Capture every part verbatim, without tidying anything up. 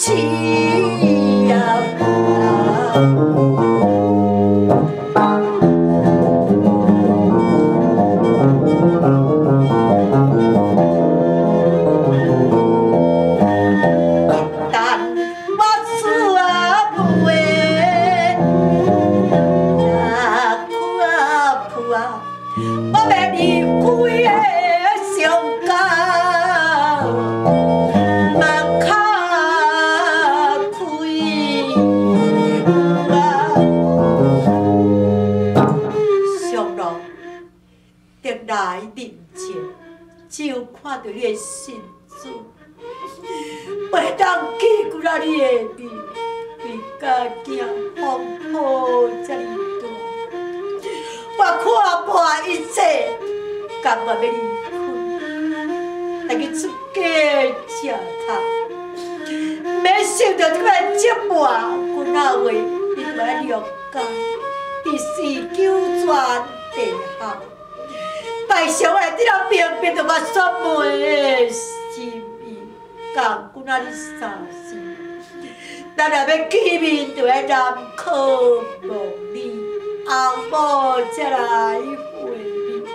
气呀！就看到你的信主，袂当记过来你的面，你家境丰富遮尔大，我看破一切，甘愿要离开，来去出家吃汤，免想到这个折磨，我哪话你就来了解，第四九转地下。大上来，你若明明就我选妹的心意，讲古仔日三世，咱若要见面，就要南柯望你，后母才来会你。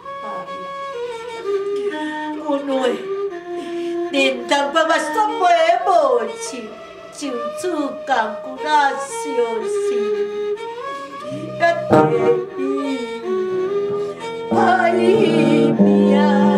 哎呀，阮为认同爸爸选妹的母亲，就此讲古仔相思，一地。爱命。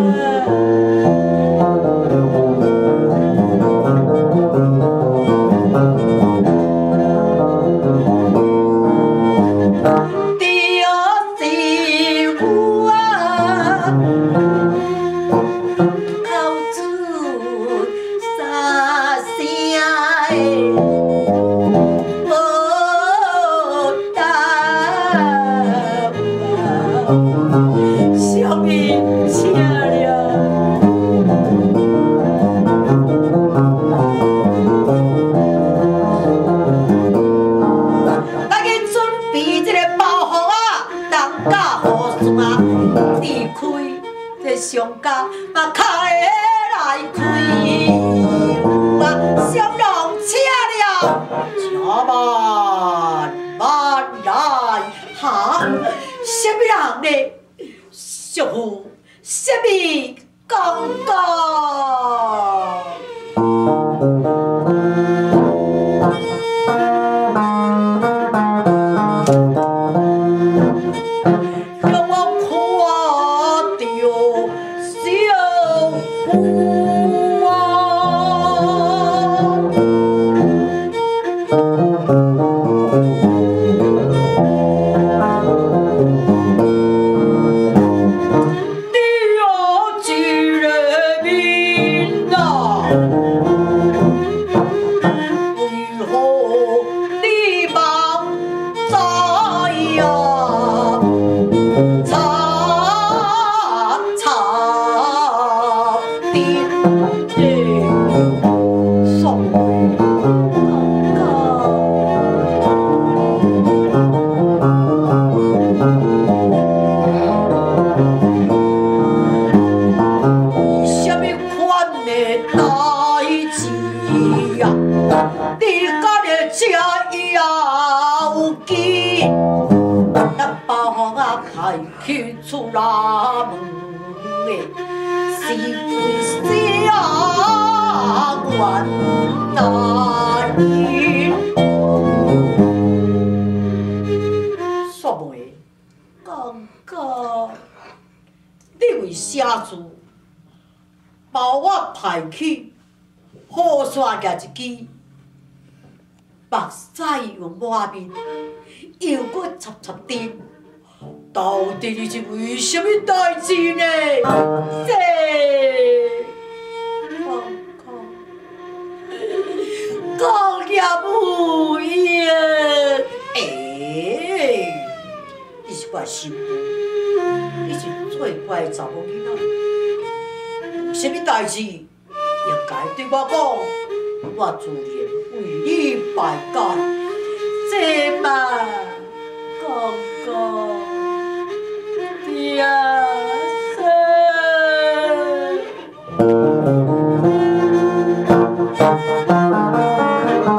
上家嘛开来开，嘛小龙车了，车慢慢来，哈，什么人呢？师傅，什么公公？去出拉门诶，是不是啊？冤大人，煞袂讲讲，你为啥子把我派去好煞夹一支，目屎又满面，又搁插插灯。到底你是为什么代志呢？这，讲讲，讲也无用。哎，你是我媳妇，你是最乖的查某囡仔，有什么代志应该对我讲，我自然为你排解。这嘛，讲讲。呀，生。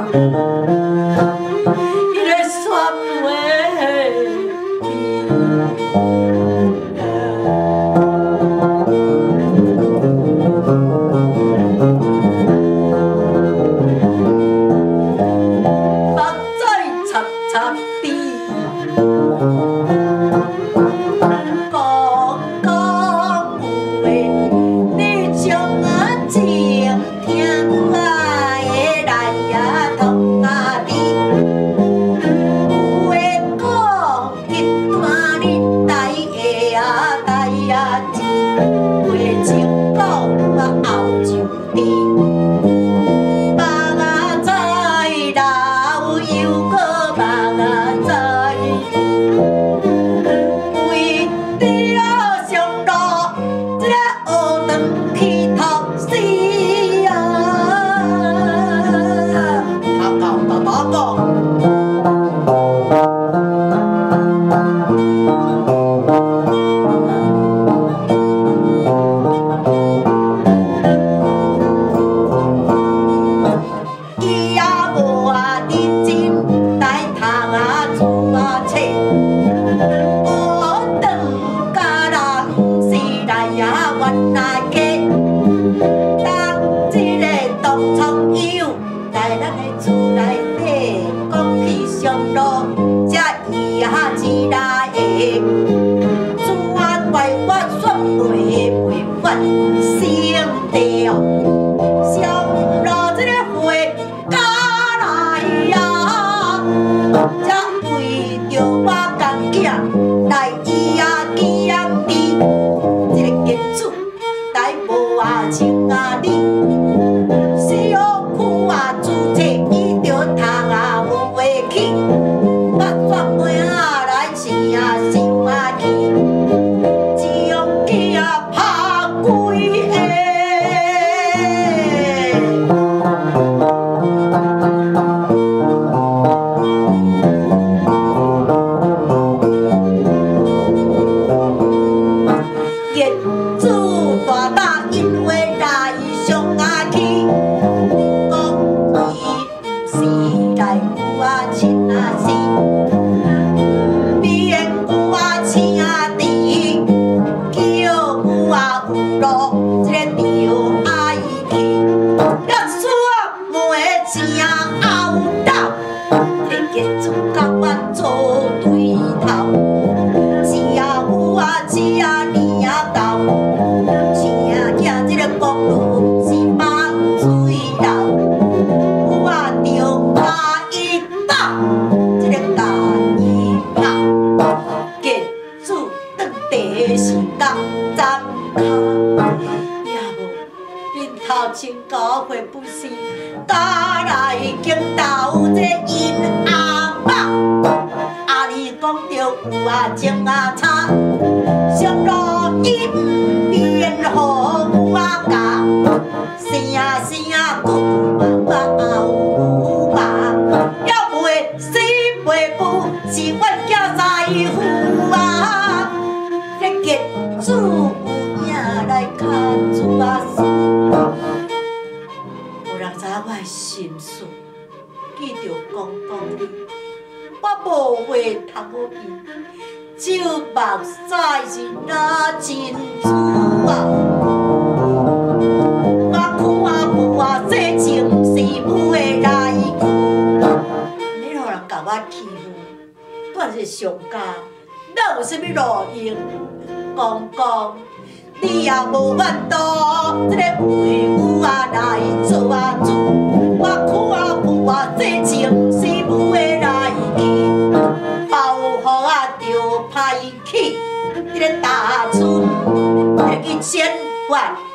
上家，哪有啥物路用？公公，你也无法度，这个为母啊来做啊做，我看父啊这情是母的来去，包雨啊着歹去，这个大厝，这一千万。